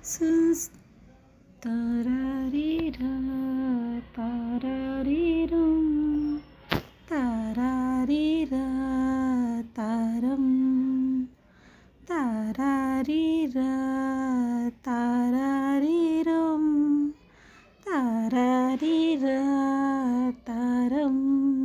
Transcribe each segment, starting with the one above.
सुन तारारीरा तारारीरुम तारारीरा तारम तारारीरा तारारीरुम तारारीरा तारम।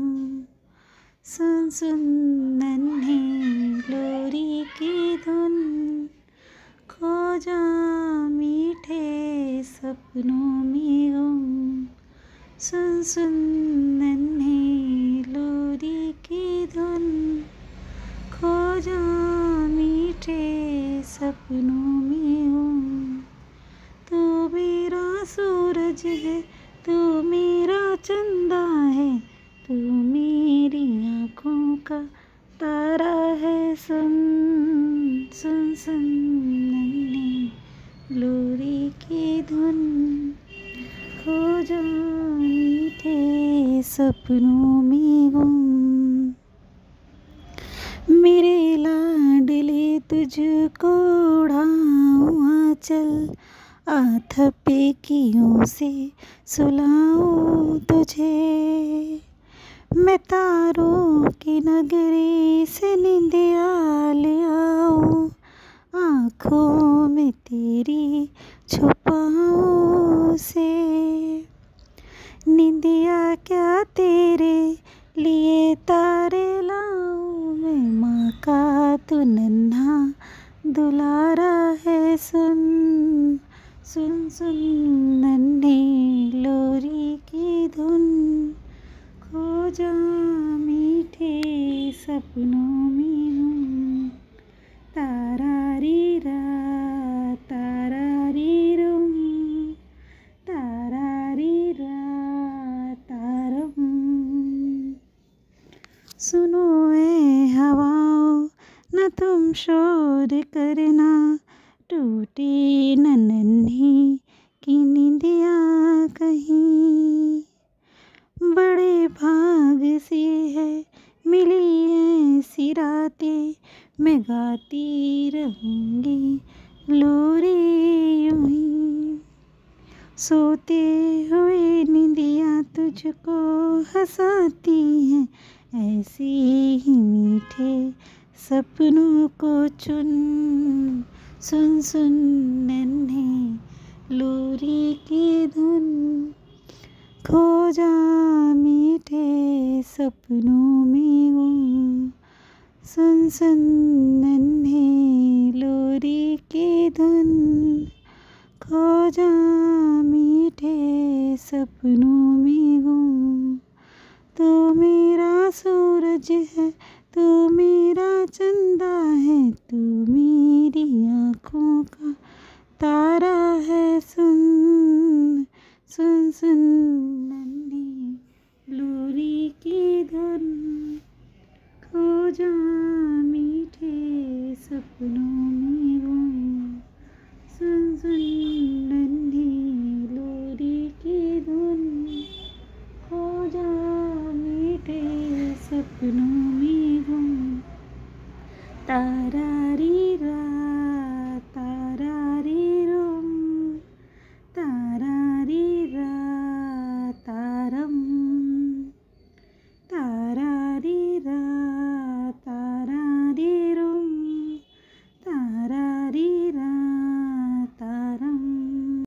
सुन सुन नन्हे लोरी की धुन, खो जा मीठे सपनों में गुम। सुन सुन नन्हे लोरी की धुन, खो जा मीठे सपनों में गुम। तू मेरा सूरज है, तू मेरा चंदा है, तू मेरी आँखों का तारा है। सुन सुन सुन नन्हे लोरी की धुन, खो जा मीठे सपनों में गुम। मेरे लाडले तुझको उड़ाऊं आंचल, थपेकियों से सुलाऊं तुझे। मैं तारों की नगरी से निंदिया ले आऊं, आँखों में तेरी छुपाऊं से। निंदिया क्या तेरे लिए तारे लाऊं, मैं माँ का तू नन्हा दुलारा है। सुन सुन सुन नन्हे लोरी की धुन, खो जा मीठे सपनों में गुम। तारारीरा तारारीरुम तारारीरा तारम। सुनो ए हवाओं, न तुम शोर करना, टूटी न नन्ही की नींदिया कहीं। बड़े भाग से है मिली ऐसी रातें, मैं गाती रहूँगी लोरी यूं ही। सोते हुए नींदिया तुझको हंसाती हैं, ऐसे ही मीठे सपनों को चुन। सुन सुन नन्हे लोरी की धुन, खो जा मीठे सपनों में गुम। सुन सुन नन्हे लोरी की धुन, खो जा मीठे सपनों में गुम। तू मेरा सूरज है, तू मेरा चंदा है, तू मेरी आँखों का तारा है। सुन सुन सुन